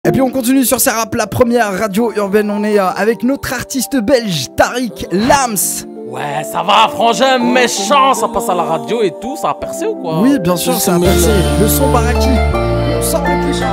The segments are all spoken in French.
Et puis on continue sur sa rap, la première radio urbaine. On est avec notre artiste belge, Tariq Lams. Ouais, ça va, frangin méchant, ça passe à la radio et tout, ça a percé ou quoi? Oui, bien sûr, ça a percé. Le son Baraki. On sort le cliché.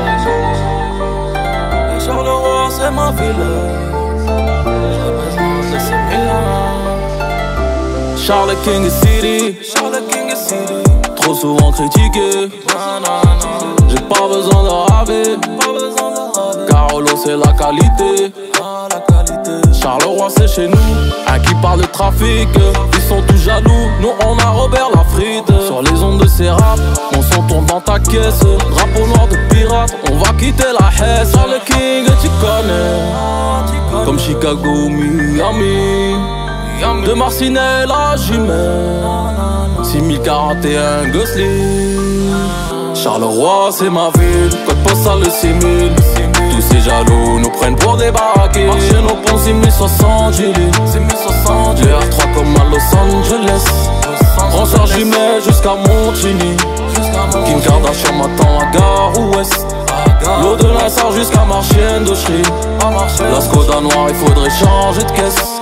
Charleroi, c'est ma ville. Je représente le Sémilan. Charles King City. Trop souvent critiqué. J'ai pas besoin de raver. Carolo, c'est la qualité. Charleroi, c'est chez nous. Un qui parle de trafic, ils sont tous jaloux. Nous, on a Robert la frite. Sur les ondes de ces raps, mon son tourne dans ta caisse. Drapeau noir de pirate, on va quitter la Hesse. Charles King, tu connais. Comme Chicago ou Miami. De Marcinelle à Jimène. 6041 Gosling. Charleroi, c'est ma ville. Code postal le 6000. Tous ces jaloux nous prennent pour des baraqués. Marcher nos ponts 6060 Gilly. Les R3 comme à Los Angeles. Ranceur Jimé jusqu'à Montigny. Kim Kardashian m'attend à Gare Ouest. L'eau de l'Insar jusqu'à Marchienne de Chry. La Skoda noire, il faudrait changer de caisse.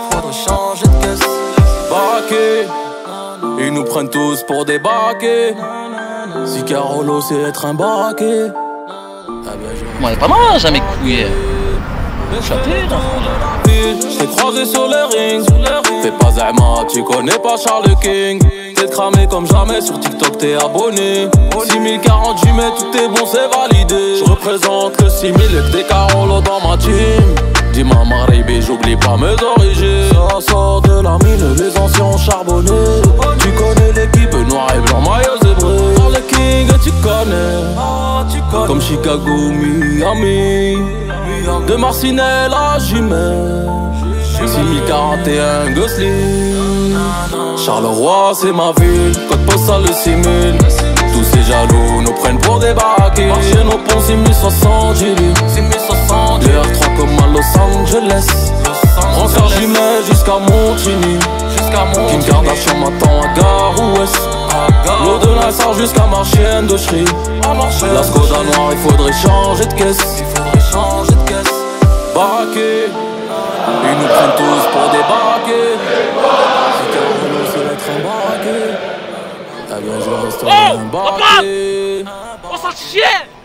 Baraqués, ils nous prennent tous pour des baraqués. Si Carolo c'est être un baraqué. Moi, pas mal, jamais couillé. J't'ai croisé sur les rings. Fais pas Zama, tu connais pas Charles King. T'es cramé comme jamais, sur TikTok t'es abonné. 6040 j'y mets, tout est bon, c'est validé. J'représente le 6000 et que des Carolo dans ma team. Dis-moi Maribé, j'oublie pas mes origines. Ça sort de la mine, les anciens ont charbonné. Tu connais l'équipe, noir et blanc, maillot zébré. Charles King, tu connais. Comme Chicago, Miami. De Marcinelle à Jimène. 6041 Gosling. Charleroi, c'est ma ville. Code postal le 6000. Tous ces jaloux nous prennent pour des baraqués. Marcher nos ponts 6060 Gilly. Les R3 comme à Los Angeles. Ranceur Jimé jusqu'à Montigny. Kim Kardashian m'attend à Gare Ouest. L'eau de l'Insar jusqu'à Marchienne de Chry. La Skoda noire, il faudrait changer de caisse. Baraqués, ils nous prennent tous pour des baraqués. Si Carolo c'est être un baraqué, eh bien je resterai un baraqué. On s'en chie!